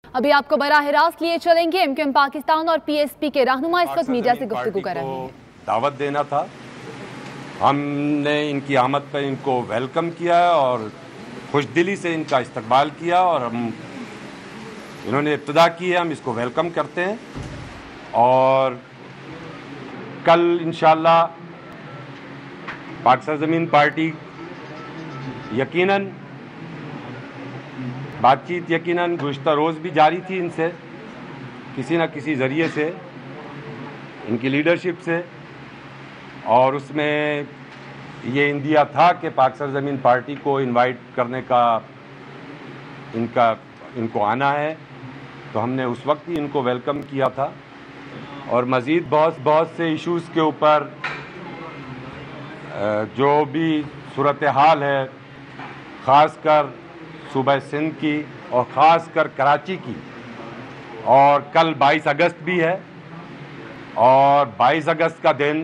ابھی آپ کو براہ راست لیے چلیں گے۔ MQM پاکستان اور PSP کے رہنما اس وقت میڈیا سے گفتگو کر رہے ہیں۔ دعوت دینا تھا، ہم نے ان کی آمد پر ان کو ویلکم کیا اور خوش دلی سے ان کا استقبال کیا، اور انہوں نے ابتدا کی ہے، ہم اس کو ویلکم کرتے ہیں، اور کل انشاءاللہ پاک سرزمین پارٹی یقیناً بات چیت گزشتہ روز بھی جاری تھی ان سے کسی نہ کسی ذریعے سے، ان کی لیڈرشپ سے، اور اس میں یہ اندیا تھا کہ پاک سرزمین پارٹی کو انوائٹ کرنے کا ان کو آنا ہے، تو ہم نے اس وقت ہی ان کو ویلکم کیا تھا، اور مزید بہت سے ایشوز کے اوپر جو بھی صورتحال ہے، خاص کر صوبہ سندھ کی اور خاص کر کراچی کی، اور کل 22 اگست بھی ہے، اور 22 اگست کا دن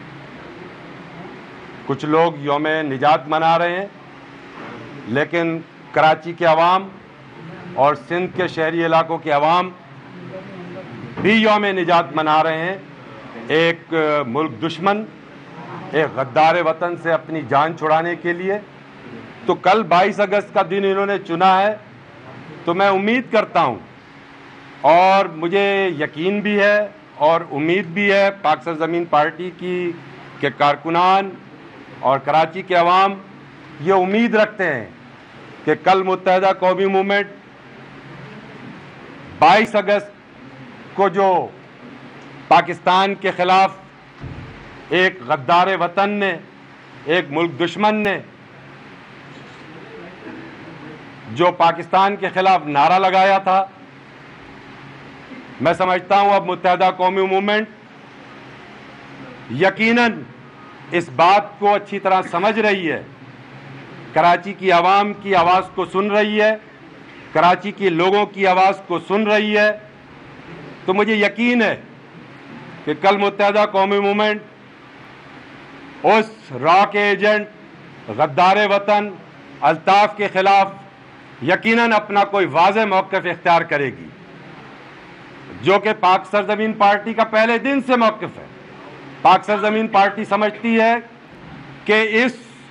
کچھ لوگ یوم نجات منا رہے ہیں، لیکن کراچی کے عوام اور سندھ کے شہری علاقوں کے عوام بھی یوم نجات منا رہے ہیں، ایک ملک دشمن، ایک غدار وطن سے اپنی جان چھڑانے کے لیے۔ تو کل 22 اگست کا دن انہوں نے چنا ہے، تو میں امید کرتا ہوں، اور مجھے یقین بھی ہے اور امید بھی ہے پاک سرزمین پارٹی کی کہ کارکنان اور کراچی کے عوام یہ امید رکھتے ہیں کہ کل متحدہ قومی موومنٹ 22 اگست کو جو پاکستان کے خلاف ایک غدار وطن نے، ایک ملک دشمن نے جو پاکستان کے خلاف نعرہ لگایا تھا، میں سمجھتا ہوں اب متحدہ قومی موومنٹ یقیناً اس بات کو اچھی طرح سمجھ رہی ہے، کراچی کی عوام کی آواز کو سن رہی ہے، کراچی کے لوگوں کی آواز کو سن رہی ہے، تو مجھے یقین ہے کہ کل متحدہ قومی موومنٹ اس را کے ایجنٹ غدار وطن الطاف کے خلاف یقیناً اپنا کوئی واضح موقف اختیار کرے گی، جو کہ پاک سرزمین پارٹی کا پہلے دن سے موقف ہے۔ پاک سرزمین پارٹی سمجھتی ہے کہ اس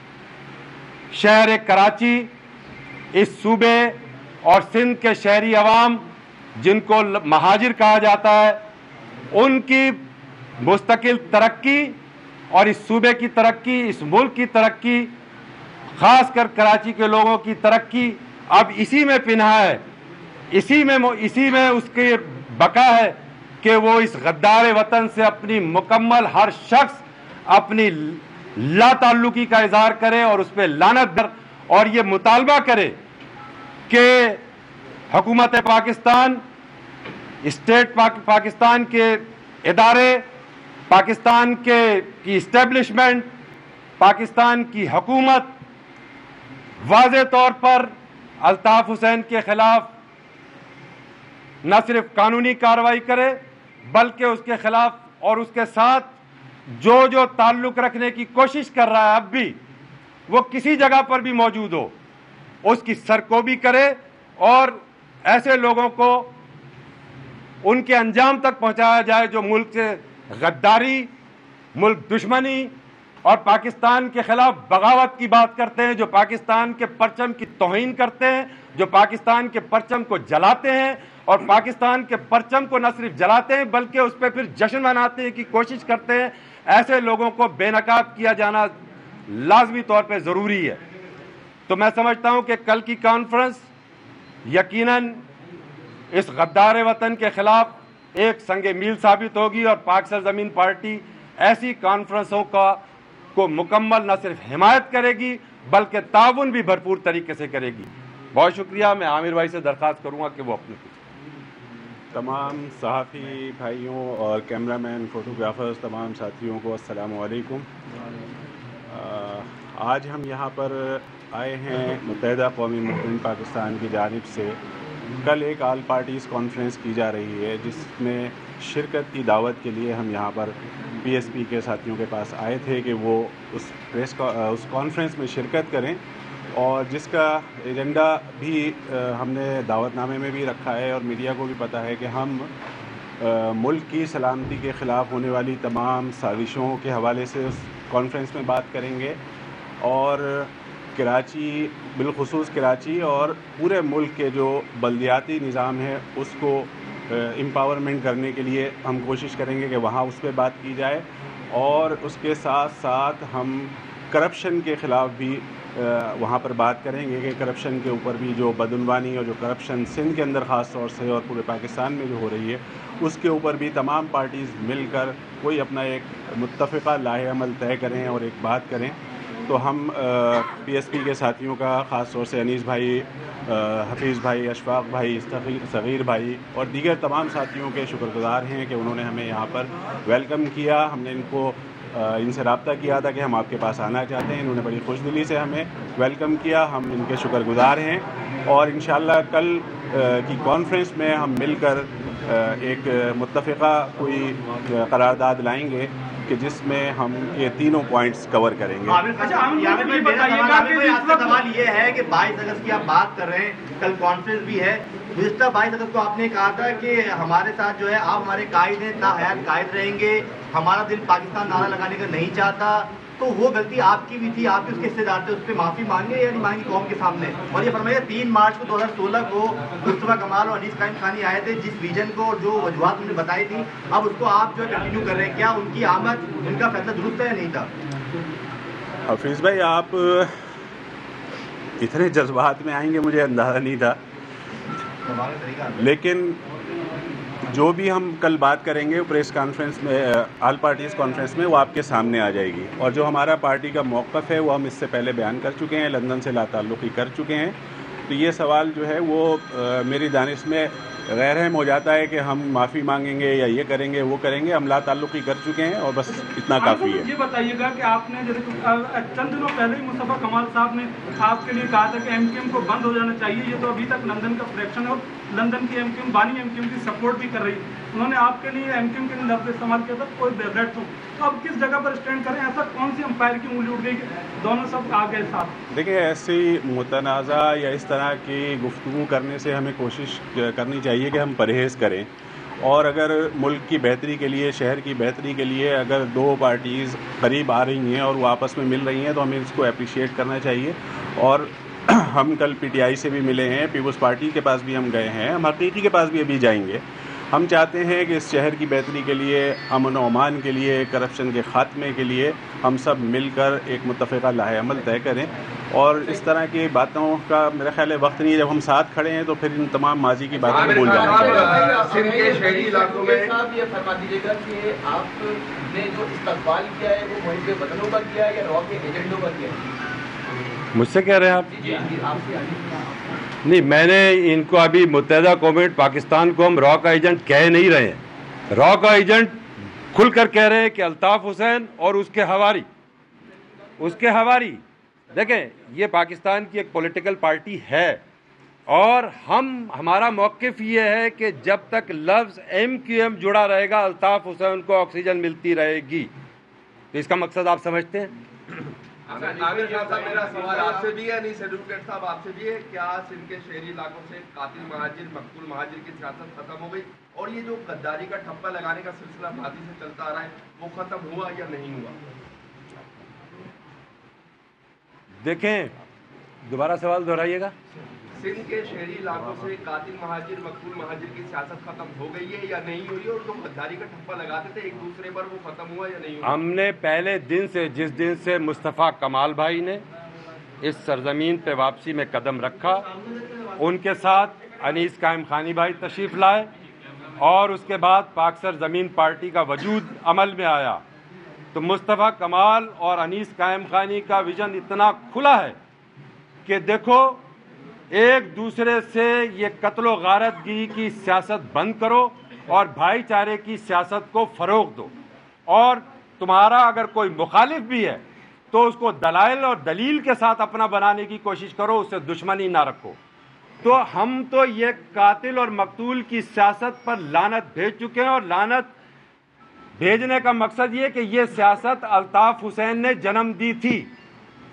شہر کراچی، اس صوبے اور سندھ کے شہری عوام جن کو مہاجر کہا جاتا ہے، ان کی مستقل ترقی اور اس صوبے کی ترقی، اس ملک کی ترقی، خاص کر کراچی کے لوگوں کی ترقی اب اسی میں پنہا ہے، اسی میں اس کی بقا ہے کہ وہ اس غدار وطن سے اپنی مکمل ہر شخص اپنی لا تعلقی کا اظہار کرے اور اس پہ لعنت در، اور یہ مطالبہ کرے کہ حکومت پاکستان، اسٹیٹ پاکستان کے ادارے، پاکستان کی اسٹیبلشمنٹ، پاکستان کی حکومت واضح طور پر الطاف حسین کے خلاف نہ صرف قانونی کارروائی کرے، بلکہ اس کے خلاف اور اس کے ساتھ جو تعلق رکھنے کی کوشش کر رہا ہے اب بھی، وہ کسی جگہ پر بھی موجود ہو، اس کی سرکوبی کرے اور ایسے لوگوں کو ان کے انجام تک پہنچایا جائے جو ملک سے غداری، ملک دشمنی اور پاکستان کے خلاف بغاوت کی بات کرتے ہیں، جو پاکستان کے پرچم کی توہین کرتے ہیں، جو پاکستان کے پرچم کو جلاتے ہیں، اور پاکستان کے پرچم کو نہ صرف جلاتے ہیں بلکہ اس پہ پھر جشن مناتے کی کوشش کرتے ہیں۔ ایسے لوگوں کو بے نقاب کیا جانا لازمی طور پہ ضروری ہے۔ تو میں سمجھتا ہوں کہ کل کی کانفرنس یقیناً اس غدار وطن کے خلاف ایک سنگ میل ثابت ہوگی، اور پاک سرزمین پارٹی ایسی کانفرنسوں کو مکمل نہ صرف حمایت کرے گی بلکہ تعاون بھی بھرپور طریقے سے کرے گی۔ بہت شکریہ۔ میں عامر بھائی سے درخواست کروں گا کہ وہ اپنے تمام صحافی بھائیوں اور کیمرہ مین، فوٹوگرافرز، تمام ساتھیوں کو السلام علیکم۔ آج ہم یہاں پر آئے ہیں متحدہ قومی موومنٹ پاکستان کی جانب سے کل ایک آل پارٹیز کانفرنس کی جا رہی ہے، جس میں شرکت کی دعوت کے لیے ہم یہاں پر PSP کے ساتھیوں کے پاس آئے تھے کہ وہ اس کانفرنس میں شرکت کریں اور جس کا ایجنڈا بھی ہم نے دعوت نامے میں بھی رکھا ہے اور میڈیا کو بھی پتہ ہے کہ ہم ملک کی سلامتی کے خلاف ہونے والی تمام سازشوں کے حوالے سے اس کانفرنس میں بات کریں گے، اور کراچی بالخصوص کراچی اور پورے ملک کے جو بلدیاتی نظام ہے اس کو امپاورمنٹ کرنے کے لیے ہم کوشش کریں گے کہ وہاں اس پہ بات کی جائے، اور اس کے ساتھ ساتھ ہم کرپشن کے خلاف بھی وہاں پر بات کریں گے کہ کرپشن کے اوپر بھی جو بدعنوانی اور جو کرپشن سندھ کے اندر خاص طور سے اور پورے پاکستان میں جو ہو رہی ہے اس کے اوپر بھی تمام پارٹیز مل کر کوئی اپنا ایک متفقہ لاہ عمل طے کریں اور ایک بات کریں۔ تو ہم پی ایس پی کے ساتھیوں کا خاص طور سے انیس بھائی، حفیظ بھائی، اشفاق بھائی، صغیر بھائی اور دیگر تمام ساتھیوں کے شکر گزار ہیں کہ انہوں نے ہمیں یہاں پر ویلکم کیا۔ ہم نے ان سے رابطہ کیا تھا کہ ہم آپ کے پاس آنا چاہتے ہیں، انہوں نے بڑی خوش دلی سے ہمیں ویلکم کیا، ہم ان کے شکر گزار ہیں، اور انشاءاللہ کل کی کانفرنس میں ہم مل کر ایک متفقہ کوئی قرارداد لائیں گے کہ جس میں ہم یہ تینوں پوائنٹس کور کریں گے۔ سوال یہ ہے کہ 22 اگست کی آپ بات کر رہے ہیں، کل کانفرنس بھی ہے، گزشتہ 22 اگست کو آپ نے کہا تھا کہ ہمارے ساتھ جو ہے آپ ہمارے قائد ہیں، تا حیات قائد رہیں گے، ہمارا دل پاکستان نعرہ لگانے کا نہیں چاہتا، تو وہ غلطی آپ کی بھی تھی، آپ بھی اس کے حصے دار تھے، اس پہ معافی مانگے یا نہیں مانگی قوم کے سامنے؟ اور یہ فرمائیے 3 مارچ کو 2016 کو مصطفیٰ کمال اور انیس قائم خانی آئے تھے، جس ویژن کو اور جو وجوہات انہوں نے بتائی تھی، اب اس کو آپ جو ہے کنٹینیو کر رہے ہیں، کیا ان کی آمد، ان کا فیصلہ درست ہے یا نہیں تھا؟ حفیظ بھائی، آپ اتنے جذبات میں آئیں گے مجھے اندازہ نہیں تھا، لیکن جو بھی ہم کل بات کریں گے پریس کانفرنس میں، آل پارٹیز کانفرنس میں، وہ آپ کے سامنے آ جائے گی، اور جو ہمارا پارٹی کا موقف ہے وہ ہم اس سے پہلے بیان کر چکے ہیں، لندن سے لا تعلقی کر چکے ہیں، تو یہ سوال جو ہے وہ میری دانش میں غیر اہم ہو جاتا ہے کہ ہم معافی مانگیں گے یا یہ کریں گے وہ کریں گے، ہم لا تعلقی کر چکے ہیں اور بس اتنا کافی ہے۔ یہ بتائیے گا کہ آپ نے جیسے چند دنوں پہلے ہی مصطفیٰ کمال صاحب نے آپ کے لیے کہا تھا کہ ایم کیو ایم کو بند ہو جانا چاہیے، یہ تو ابھی تک لندن کا فریکشن ہے اور لندن کی ایم کیو ایم، بانی ایم کیو ایم کی سپورٹ بھی کر رہی ہے، انہوں نے آپ کے لیے ایم کیو ایم کے لفظ استعمال کیا تھا کوئی بیبریٹ ہو، تو اب کس جگہ پر اسٹینڈ کریں؟ ایسا کون سی امپائر کی انگلی اٹھ گئی کہ دونوں سب آ گئے ساتھ؟ دیکھیں، ایسی متنازع یا اس طرح کی گفتگو کرنے سے ہمیں کوشش کرنی چاہیے کہ ہم پرہیز کریں، اور اگر ملک کی بہتری کے لیے، شہر کی بہتری کے لیے اگر دو پارٹیز قریب آ رہی ہیں اور وہ آپس میں مل رہی ہیں تو ہمیں اس کو اپریشیٹ کرنا چاہیے، اور ہم کل پی ٹی آئی سے بھی ملے ہیں، پیپلز پارٹی کے پاس بھی ہم گئے ہیں، ہم حقیقی کے پاس بھی ابھی جائیں گے۔ ہم چاہتے ہیں کہ اس شہر کی بہتری کے لیے، امن و امان کے لیے، کرپشن کے خاتمے کے لیے ہم سب مل کر ایک متفقہ لاہ عمل طے کریں، اور اس طرح کی باتوں کا میرا خیال ہے وقت نہیں ہے، جب ہم ساتھ کھڑے ہیں تو پھر ان تمام ماضی کی باتوں کو بھول جانا چاہیے۔ سندھ کے شہری علاقوں میں صاحب یہ فرما دیجیے گا کہ آپ نے جو استقبال کیا ہے وہ محب وطنوں کا کیا ہے یا را کے ایجنڈوں کا کیا ہے؟ مجھ سے کہہ رہے ہیں آپ؟ جی آپ سے نہیں، میں نے ان کو ابھی متحدہ قومیں پاکستان کو ہم را کا ایجنٹ کہہ نہیں رہے ہیں، را کا ایجنٹ کھل کر کہہ رہے ہیں کہ الطاف حسین اور اس کے حواری دیکھیں، یہ پاکستان کی ایک پولیٹیکل پارٹی ہے، اور ہمارا موقف یہ ہے کہ جب تک لفظ ایم کیو ایم جڑا رہے گا الطاف حسین کو آکسیجن ملتی رہے گی، تو اس کا مقصد آپ سمجھتے ہیں؟ عامر صاحب، میرا سوال آپ سے بھی ہے، انیس ایڈوکیٹ صاحب آپ سے بھی ہے، کیا سندھ کے شہری علاقوں سے قاتل مہاجر، مقتول مہاجر کی سیاست ختم ہو گئی، اور یہ جو غداری کا ٹھپا لگانے کا سلسلہ ماضی سے چلتا آ رہا ہے وہ ختم ہوا یا نہیں ہوا؟ دیکھیں، دوبارہ سوال دہرائیے گا۔ سندھ کے شہری علاقوں سے قاتل مہاجر، مقتول مہاجر کی سیاست ختم ہو گئی ہے یا نہیں ہوئی، اور جو غداری کا ٹھپا لگاتے تھے ایک دوسرے پر وہ ختم ہوا یا نہیں ہوا؟ ہم نے پہلے دن سے، جس دن سے مصطفیٰ کمال بھائی نے اس سرزمین پہ واپسی میں قدم رکھا، ان کے ساتھ انیس قائم خانی بھائی تشریف لائے، اور اس کے بعد پاک سرزمین پارٹی کا وجود عمل میں آیا، تو مصطفیٰ کمال اور انیس قائم خانی کا ویژن اتنا کھلا ہے کہ دیکھو، ایک دوسرے سے یہ قتل و غارت گری کی سیاست بند کرو اور بھائی چارے کی سیاست کو فروغ دو، اور تمہارا اگر کوئی مخالف بھی ہے تو اس کو دلائل اور دلیل کے ساتھ اپنا بنانے کی کوشش کرو، اس سے دشمنی نہ رکھو۔ تو ہم تو یہ قاتل اور مقتول کی سیاست پر لعنت بھیج چکے ہیں، اور لعنت بھیجنے کا مقصد یہ کہ یہ سیاست الطاف حسین نے جنم دی تھی،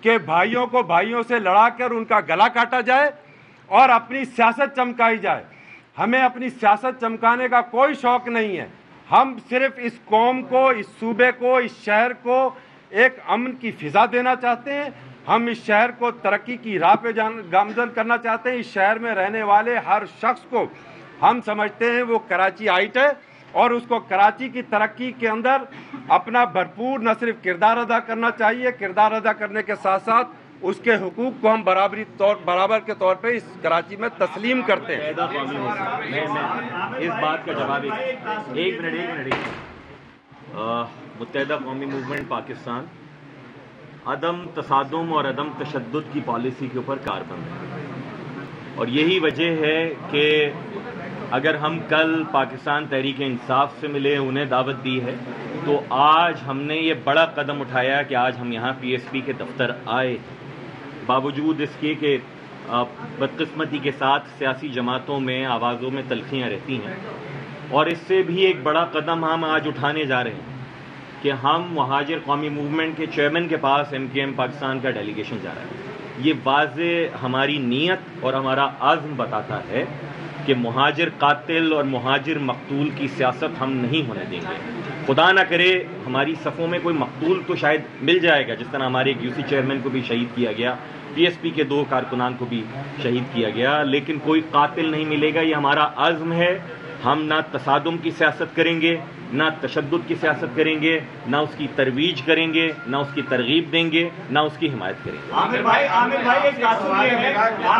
कि भाइयों को भाइयों से लड़ाकर उनका गला काटा जाए और अपनी सियासत चमकाई जाए। हमें अपनी सियासत चमकाने का कोई शौक नहीं है। हम सिर्फ इस कौम को, इस सूबे को, इस शहर को एक अमन की फिजा देना चाहते हैं। हम इस शहर को तरक्की की राह पे गामजन करना चाहते हैं। इस शहर में रहने वाले हर शख्स को हम समझते हैं वो कराची आइट है और उसको कराची की तरक्की के अंदर अपना भरपूर न सिर्फ किरदार अदा करना चाहिए, किरदार अदा करने के साथ साथ उसके हुकूक को हम बराबर के तौर पे इस कराची में तस्लीम करते हैं। मैं इस बात का जवाब एक मिनट मुत्तहिदा कौमी मूवमेंट पाकिस्तान अदम तसादुम और अदम तशद्दुद की पॉलिसी के ऊपर कारबंद है और यही वजह है कि अगर हम कल पाकिस्तान तहरीक इंसाफ से मिले, उन्हें दावत दी है, तो आज हमने ये बड़ा कदम उठाया कि आज हम यहाँ PSP के दफ्तर आए, बावजूद इसके कि बदकिस्मती के साथ सियासी जमातों में आवाज़ों में तलखियाँ रहती हैं। और इससे भी एक बड़ा कदम हम आज उठाने जा रहे हैं कि हम मुहाजिर कौमी मूवमेंट के चेयरमैन के पास MKM पाकिस्तान का डेलीगेशन जा रहा है। ये वाज़े हमारी नीयत और हमारा आज़्म बताता है कि मुहाजिर कातिल और मुहाजिर मकतूल की सियासत हम नहीं होने देंगे। खुदा ना करे हमारी सफ़ों में कोई मकतूल तो शायद मिल जाएगा, जिस तरह हमारे एक UC चेयरमैन को भी शहीद किया गया, PSP के 2 कारकुनान को भी शहीद किया गया, लेकिन कोई कातिल नहीं मिलेगा। ये हमारा आज़्म है। हम ना तसादुम की सियासत करेंगे, ना तशद्दुद की सियासत करेंगे, ना उसकी तरवीज करेंगे, ना उसकी तरगीब देंगे, ना उसकी हिमायत करेंगे। आमिर भाई एक तासुर ये है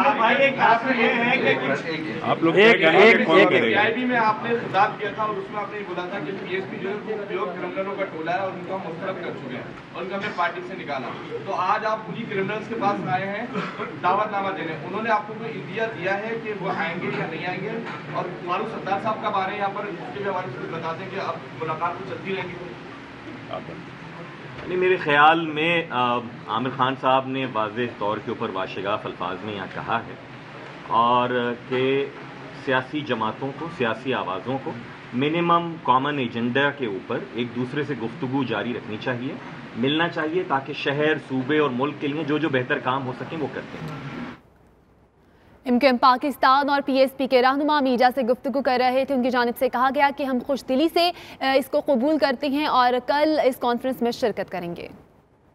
कि आप लोग PIB में आपने खिताब किया था और उसमें आपने बोला था कि PSP जो है वो क्रिमिनलों का टोला है और उनको हम मुस्तरद कर चुके हैं और उनको हमने पार्टी से निकाला। तो आज आप उन्हीं क्रिमिनल्स के पास आए हैं दावतनामा देने। उन्होंने आपको कोई इंदिया दिया है कि वो आएंगे या नहीं आएंगे? और मारूफ सत्तार साहब कब आ रहे हैं यहाँ पर, उसके भी हमारे से बता दें कि अब मुलाकात तो चलती रहेगी। नहीं, मेरे ख्याल में आमिर खान साहब ने वाज़ेह तौर के ऊपर वाशगाफ अल्फाज में यहाँ कहा है और कि सियासी जमातों को, सियासी आवाज़ों को मिनिमम कॉमन एजेंडा के ऊपर एक दूसरे से गुफ्तगू जारी रखनी चाहिए, मिलना चाहिए, ताकि शहर, सूबे और मुल्क के लिए जो बेहतर काम हो सकें वो करते हैं। MKM पाकिस्तान और PSP के रहनुमा मीडिया से गुफ्तगू कर रहे थे। उनकी जानिब से कहा गया कि हम खुश दिली से इसको कबूल करते हैं और कल इस कॉन्फ्रेंस में शिरकत करेंगे।